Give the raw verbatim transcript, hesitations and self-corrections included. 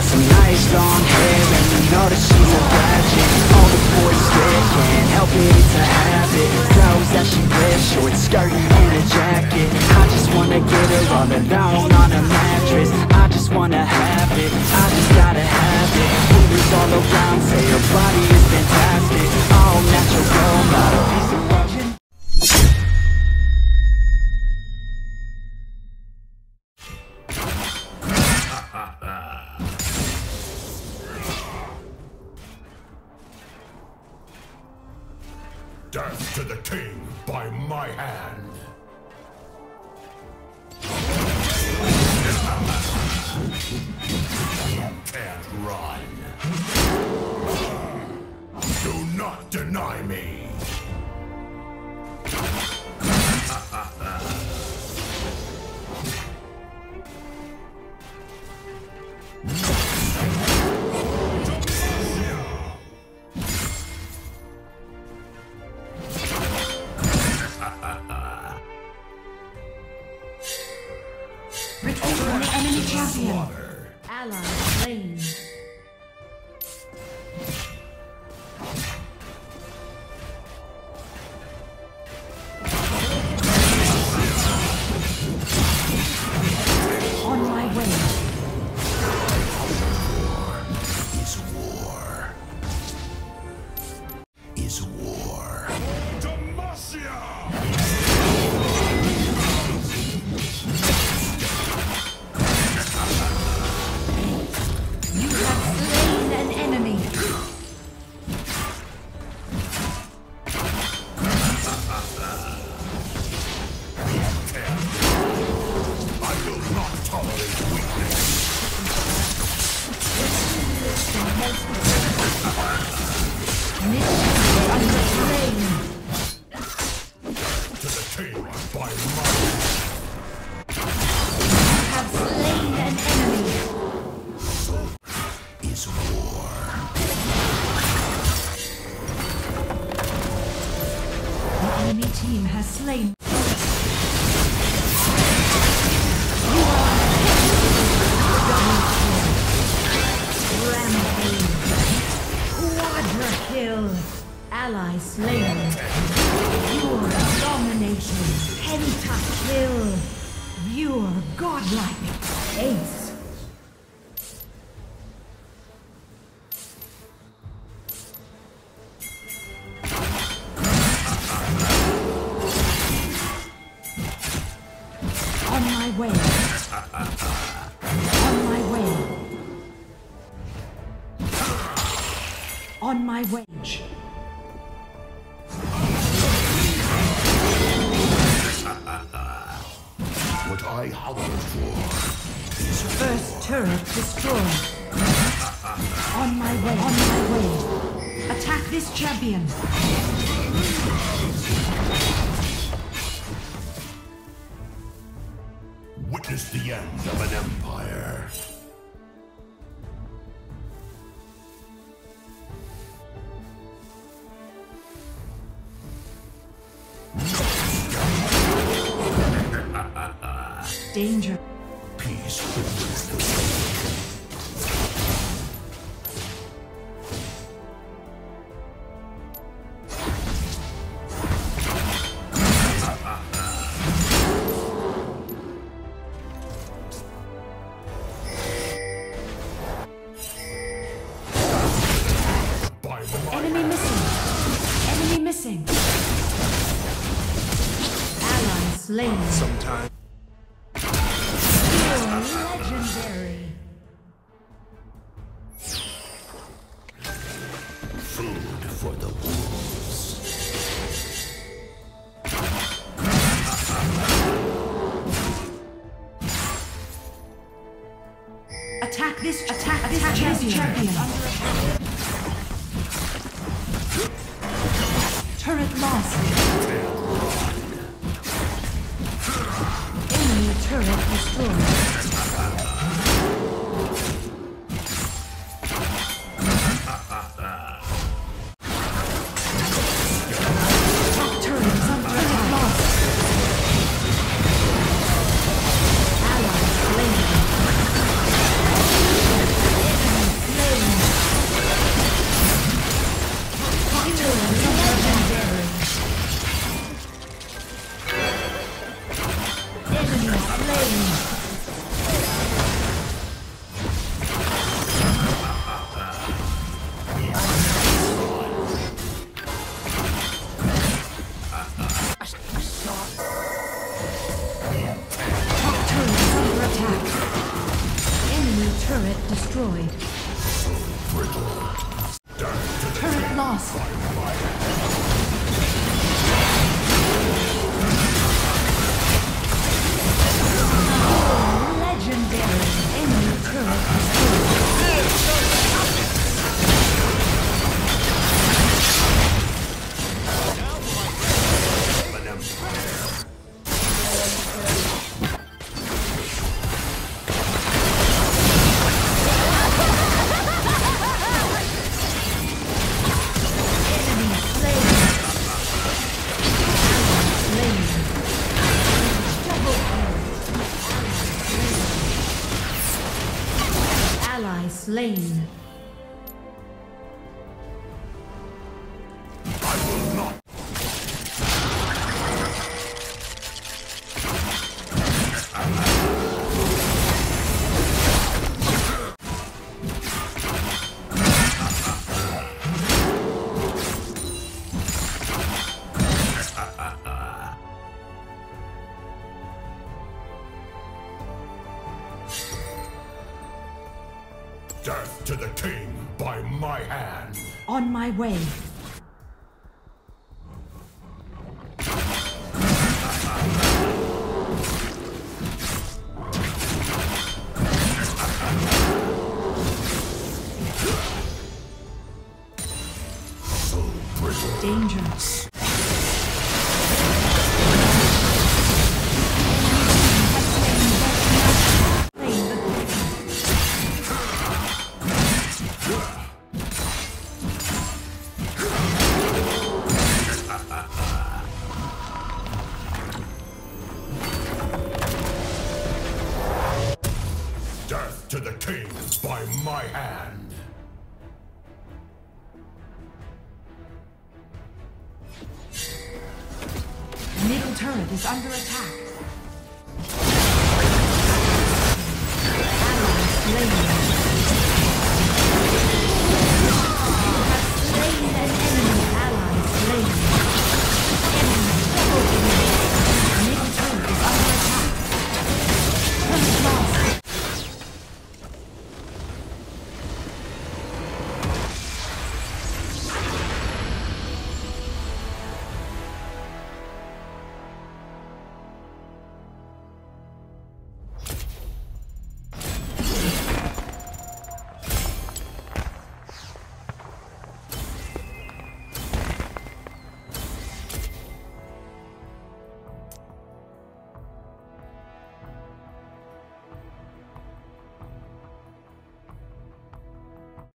got some nice long hair, and you know that she's a bad chick. All the boys stare, can't help it, it's a habit. Clothes that she wears, short skirt and a jacket. I just wanna get her all alone on a mattress. I just wanna have it, I just gotta have it. Rumors all around say her body is fantastic. All natural, not a piece of Russian. Death to the king by my hand. You can't run. Do not deny me. Recovering the enemy champion. Ally slain. On my way. Is war. Is war. Demacia! You have slain an enemy. I will not tolerate weakness. To the king by my You have slain an enemy. is war. The enemy team has slain. Rampage. Quadra kill. Ally slain. Pure domination. Pentakill. Pure godlike. Ace. On my way. On my way. On my way. What I hunger for is First turret destroyed. On my way. On my way. Attack this champion. witness the end of an empire. Danger. Peace wins the war. Enemy missing. Enemy missing. Ally slain. Sometimes. Legendary. Food for the wolves. Attack this. Attack this attack champion. champion. Turret lost. Enemy turret destroyed. Top turret is under attack. Lost. Ally slain. lost. Legendary. Enemy turret slain. I will not. Death to the king by my hand. On my way. So brittle. Dangerous. Death to the king by my hand. Middle turret is under attack.